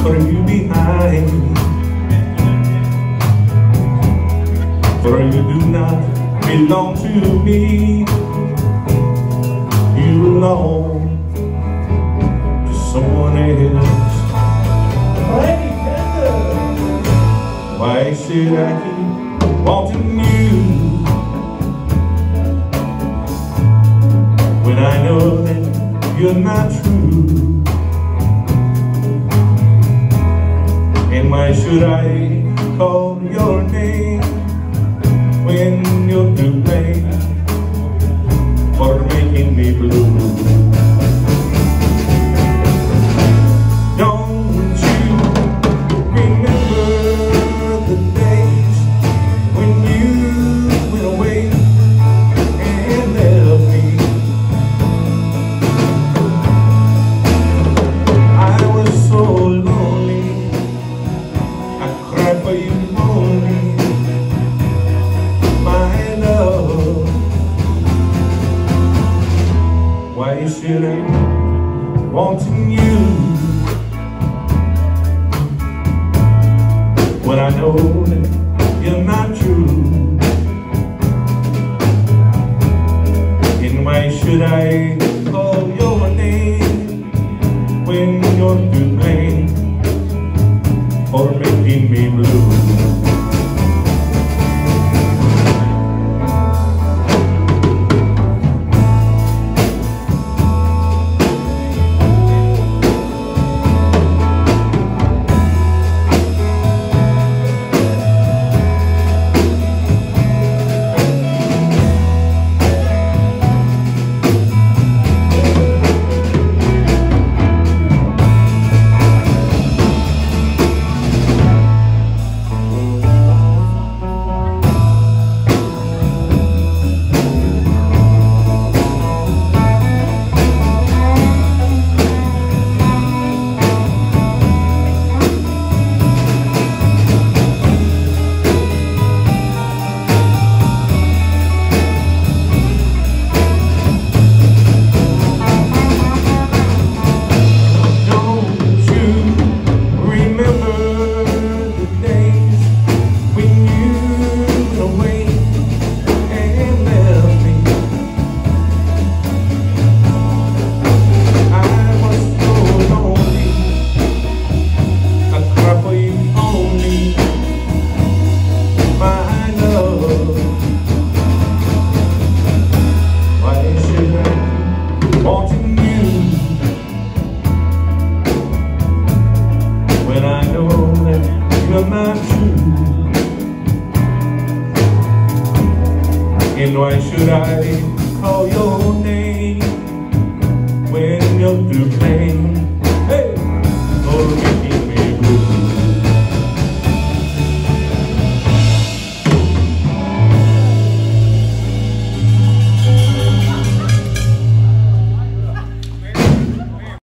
for you behind, for you do not belong to me. You belong to someone else. Why should I keep wanting you when I know that you're not true? And why should I call your name when you're to blame for making me blue? Don't you remember the days when you went away and left me? I was so lonely, I cried for you only, my love. Why should I wanting you when I know that you're not true? And why should I call your name when you're to blame for making me blue? Wanting you when I know that you're not true. And why should I call your name when you're to blame